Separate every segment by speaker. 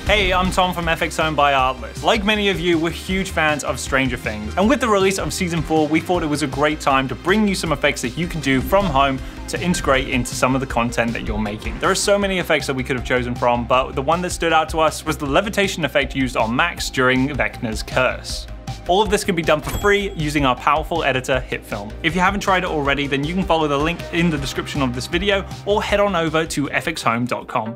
Speaker 1: Hey, I'm Tom from FX Home by Artlist. Like many of you, we're huge fans of Stranger Things, and with the release of Season 4, we thought it was a great time to bring you some effects that you can do from home to integrate into some of the content that you're making. There are so many effects that we could have chosen from, but the one that stood out to us was the levitation effect used on Max during Vecna's curse. All of this can be done for free using our powerful editor, HitFilm. If you haven't tried it already, then you can follow the link in the description of this video or head on over to fxhome.com.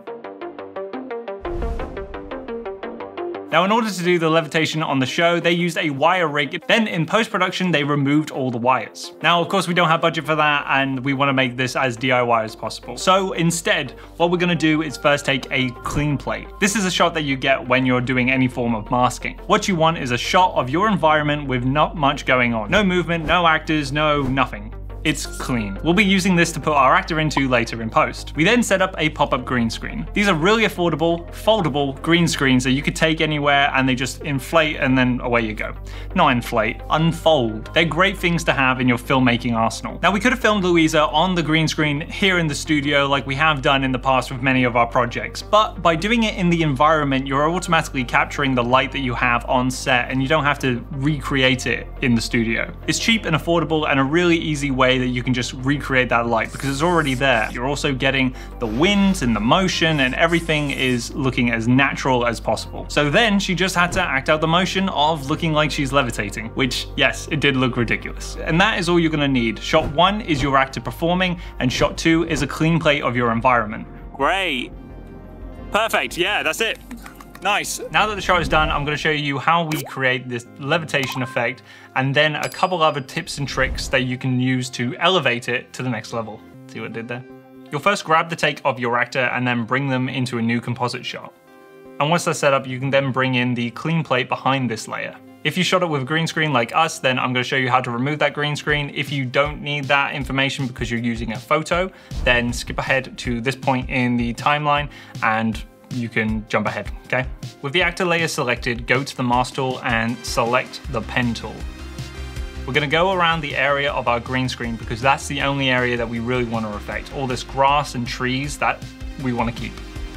Speaker 1: Now, in order to do the levitation on the show, they used a wire rig. Then in post-production, they removed all the wires. Now, of course, we don't have budget for that, and we want to make this as DIY as possible. So instead, what we're going to do is first take a clean plate. This is a shot that you get when you're doing any form of masking. What you want is a shot of your environment with not much going on. No movement, no actors, no nothing. It's clean. We'll be using this to put our actor into later in post. We then set up a pop-up green screen. These are really affordable, foldable green screens that you could take anywhere and they just inflate and then away you go. Not inflate, unfold. They're great things to have in your filmmaking arsenal. Now, we could have filmed Louisa on the green screen here in the studio like we have done in the past with many of our projects, but by doing it in the environment, you're automatically capturing the light that you have on set and you don't have to recreate it in the studio. It's cheap and affordable and a really easy way that you can just recreate that light because it's already there. You're also getting the wind and the motion and everything is looking as natural as possible. So then she just had to act out the motion of looking like she's levitating, which yes, it did look ridiculous. And that is all you're gonna need. Shot 1 is your actor performing and shot 2 is a clean plate of your environment. Great. Perfect, yeah, that's it. Nice. Now that the shot is done, I'm going to show you how we create this levitation effect and then a couple other tips and tricks that you can use to elevate it to the next level. See what I did there? You'll first grab the take of your actor and then bring them into a new composite shot. And once that's set up, you can then bring in the clean plate behind this layer. If you shot it with a green screen like us, then I'm going to show you how to remove that green screen. If you don't need that information because you're using a photo, then skip ahead to this point in the timeline and you can jump ahead, okay? With the actor layer selected, go to the mask tool and select the pen tool. We're gonna go around the area of our green screen because that's the only area that we really want to affect. All this grass and trees, that we want to keep.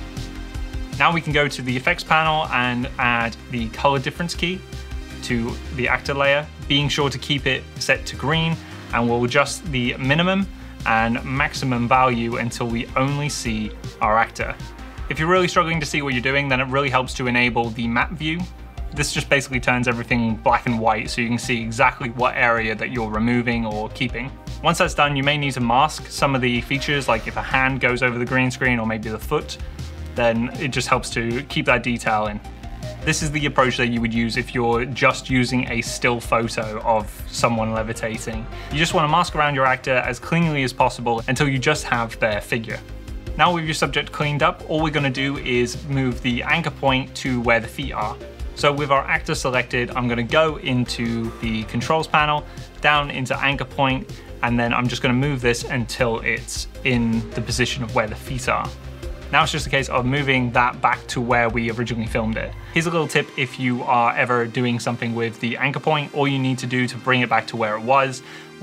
Speaker 1: Now we can go to the effects panel and add the color difference key to the actor layer, being sure to keep it set to green, and we'll adjust the minimum and maximum value until we only see our actor. If you're really struggling to see what you're doing, then it really helps to enable the map view. This just basically turns everything black and white so you can see exactly what area that you're removing or keeping. Once that's done, you may need to mask some of the features, like if a hand goes over the green screen or maybe the foot, then it just helps to keep that detail in. This is the approach that you would use if you're just using a still photo of someone levitating. You just want to mask around your actor as cleanly as possible until you just have their figure. Now with your subject cleaned up, all we're going to do is move the anchor point to where the feet are. So with our actor selected, I'm going to go into the controls panel, down into anchor point, and then I'm just going to move this until it's in the position of where the feet are. Now it's just a case of moving that back to where we originally filmed it. Here's a little tip if you are ever doing something with the anchor point, all you need to do to bring it back to where it was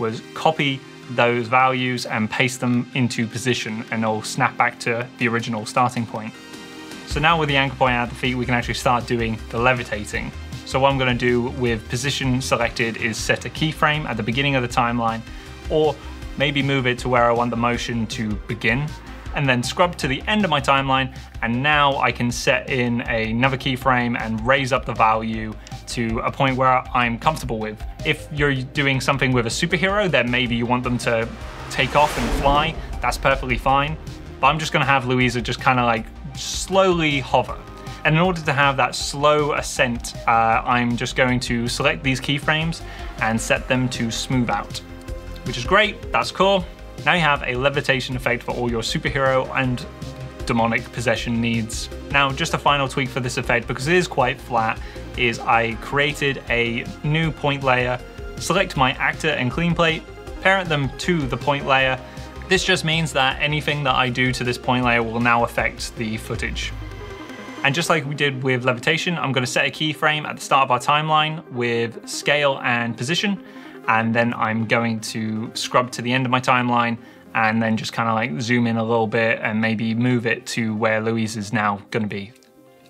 Speaker 1: copy those values and paste them into position and they'll snap back to the original starting point. So now with the anchor point at the feet, we can actually start doing the levitating. So what I'm going to do with position selected is set a keyframe at the beginning of the timeline, or maybe move it to where I want the motion to begin, and then scrub to the end of my timeline, and now I can set in another keyframe and raise up the value to a point where I'm comfortable with. If you're doing something with a superhero, then maybe you want them to take off and fly, that's perfectly fine. But I'm just gonna have Louisa just kind of like slowly hover. And in order to have that slow ascent, I'm just going to select these keyframes and set them to smooth out, which is great, that's cool. Now you have a levitation effect for all your superhero and demonic possession needs. Now, just a final tweak for this effect, because it is quite flat, is I created a new point layer, select my actor and clean plate, parent them to the point layer. This just means that anything that I do to this point layer will now affect the footage. And just like we did with levitation, I'm going to set a keyframe at the start of our timeline with scale and position, and then I'm going to scrub to the end of my timeline and then just kind of like zoom in a little bit and maybe move it to where Louise is now going to be.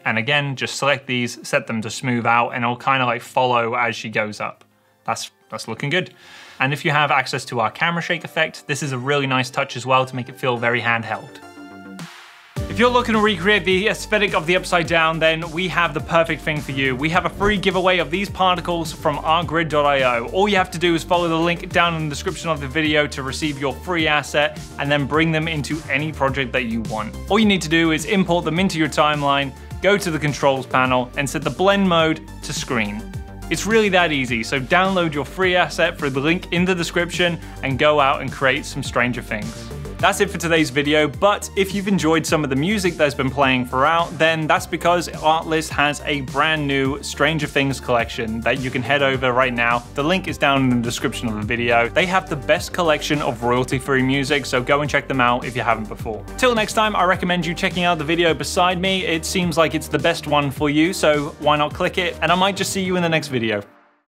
Speaker 1: And again, just select these, set them to smooth out, and it'll kind of like follow as she goes up. That's looking good. And if you have access to our camera shake effect, this is a really nice touch as well to make it feel very handheld. If you're looking to recreate the aesthetic of the Upside Down, then we have the perfect thing for you. We have a free giveaway of these particles from artgrid.io. All you have to do is follow the link down in the description of the video to receive your free asset and then bring them into any project that you want. All you need to do is import them into your timeline, go to the controls panel and set the blend mode to screen. It's really that easy, so download your free asset through the link in the description and go out and create some Stranger Things. That's it for today's video, but if you've enjoyed some of the music that's been playing throughout, then that's because Artlist has a brand new Stranger Things collection that you can head over right now. The link is down in the description of the video. They have the best collection of royalty-free music, so go and check them out if you haven't before. Till next time, I recommend you checking out the video beside me. It seems like it's the best one for you, so why not click it? And I might just see you in the next video.